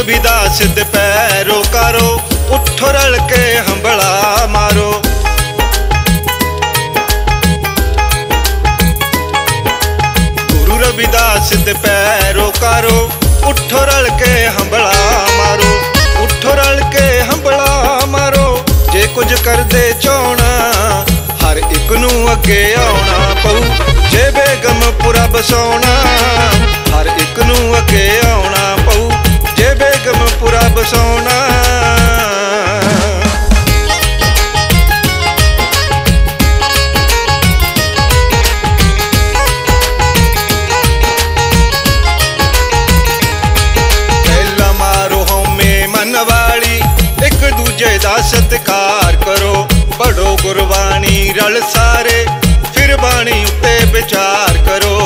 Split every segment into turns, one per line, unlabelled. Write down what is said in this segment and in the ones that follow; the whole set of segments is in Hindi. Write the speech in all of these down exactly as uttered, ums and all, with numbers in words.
रविदास दे पैरो कारो, उठो रल के हंबड़ा मारो। गुरु रविदास दे पैरो कारो, उठो रल के हंबड़ा मारो। उठो रल के हंबड़ा मारो, जे कुछ कर दे चोना हर एक नू अगे आउना पऊ। जे बेगमपुरा बसौना हर एक नू अगे आउना पऊ। जे बेगमपुरा बसौना। पहला मारो होमे मन वाली, एक दूजे दा सत्कार करो। पढ़ो गुरबाणी रल सारे, फिर बाणी उत्ते विचार करो।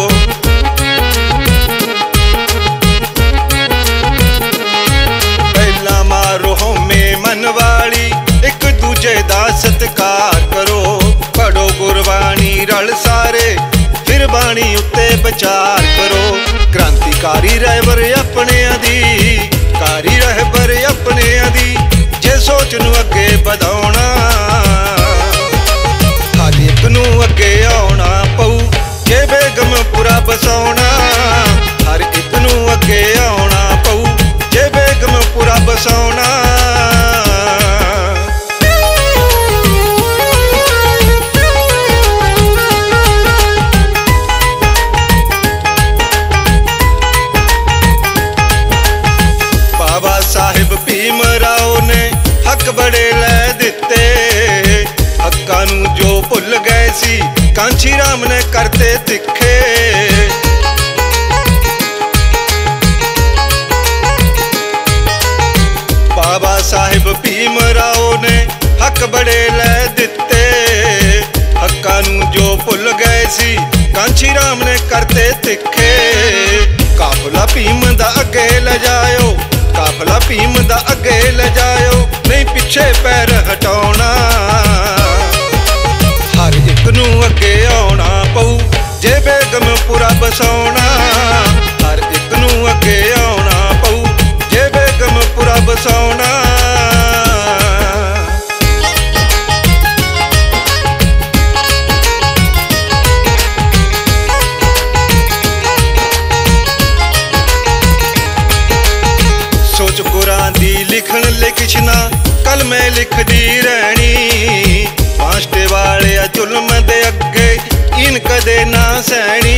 पहला मारो होमे मन वाली, एक दूजे दा सत्कार करो। पढ़ो गुरबाणी रल सारे, फिर बाणी उत्ते विचार करो। क्रांतिकारी रहबर अपने दी, कारी रहबर अपने दी, जे सोच नू अगे बढ़ाउणा हर एक नू अगे आउणा पऊ। जे बेगमपुरा बसौना हर एक नू अगे आउणा पऊ। जे बेगमपुरा बसौना। बाबा साहिब भीमराव ने हक बड़े लै दिते, हक्कां नू जो भुल गए सी कांची राम ने करते तिखे। बाबा साहिब भीमराव ने हक बड़े लै दिते, हक्कां नू जो भुल गए सी कांची राम ने करते तिखे। काफला भीम दा अगे ले जायो, काफला भीम दा अगे ले जायो, नहीं पिछे पैर हटाउणा हर एक नू अगे आउणा पऊ। जे बेगमपुरा बसौना हर एक नू अगे आउणा पऊ। जे बेगमपुरा बसौना। सोच गुरां दी लिखण लिखना, कल मैं लिखदी रहनी। पांचटे वाले जुल्म दे अगे इन कदे ना सैनी।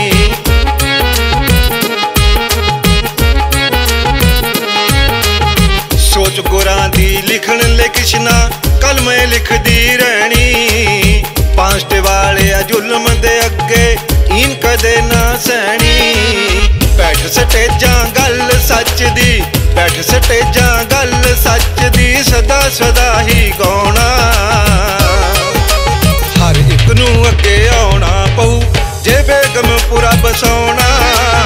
सोच गुरां दी लिखण लिखना, कल मैं लिखदी रहनी। पांचटे वाले जुल्म दे अगे इन कदे ना सैनी। बैठ स्टेजां गल सच दी, बैठ स्टेजां गल सच दी, सदा सदा ही गाउणा हर एक नू अगे आउणा पऊ। जे बेगमपुरा बसौना।